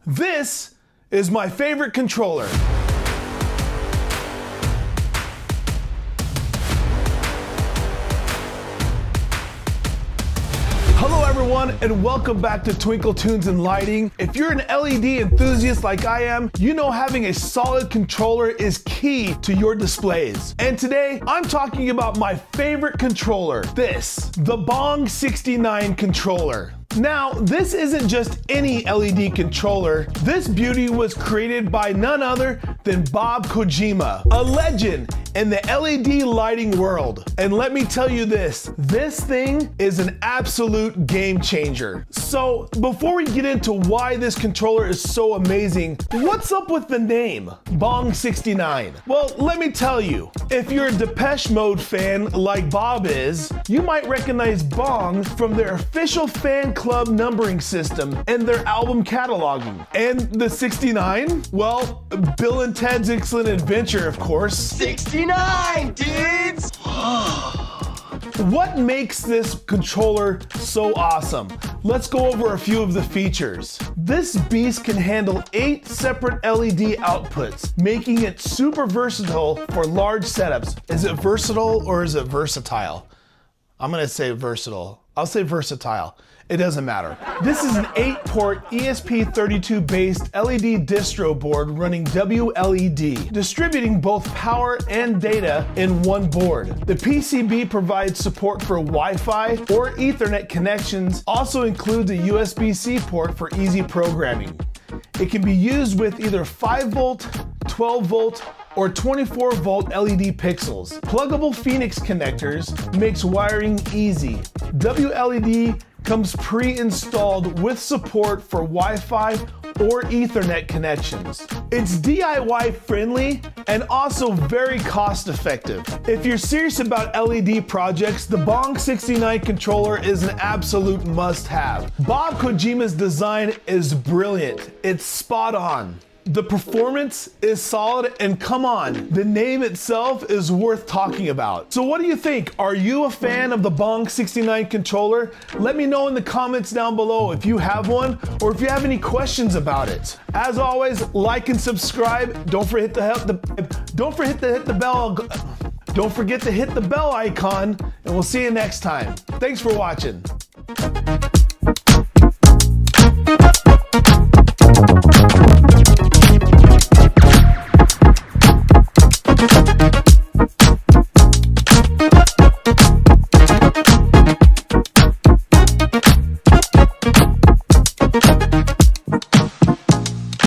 This is my favorite controller. Hello everyone, and welcome back to Twinkle Tunes and Lighting. If you're an LED enthusiast like I am, you know having a solid controller is key to your displays. And today, I'm talking about my favorite controller, the Bong69 controller. Now, this isn't just any LED controller. This beauty was created by none other than Bob Kojima, a legend in the LED lighting world. And let me tell you this thing is an absolute game changer. So before we get into why this controller is so amazing, what's up with the name, Bong69? Well, let me tell you, if you're a Depeche Mode fan like Bob is, you might recognize Bong from their official fan club numbering system and their album cataloging. And the 69? Well, Bill and Ted's Excellent Adventure, of course. 69, dudes! What makes this controller so awesome? Let's go over a few of the features. This beast can handle 8 separate LED outputs, making it super versatile for large setups. Is it versatile or is it versatile? I'm gonna say versatile. I'll say versatile. It doesn't matter. This is an 8-port ESP32-based LED distro board running WLED, distributing both power and data in one board. The PCB provides support for Wi-Fi or Ethernet connections, also includes a USB-C port for easy programming. It can be used with either 5-volt, 12-volt, or 24-volt LED pixels. Pluggable Phoenix connectors makes wiring easy. WLED comes pre-installed with support for Wi-Fi or Ethernet connections. It's DIY friendly and also very cost effective. If you're serious about LED projects, the Bong69 controller is an absolute must-have. Bob Kojima's design is brilliant. It's spot on. The performance is solid, and come on, the name itself is worth talking about. So what do you think? Are you a fan of the Bong69 controller? Let me know in the comments down below if you have one or if you have any questions about it. As always, like and subscribe. Don't forget to hit the bell icon, and we'll see you next time. Thanks for watching.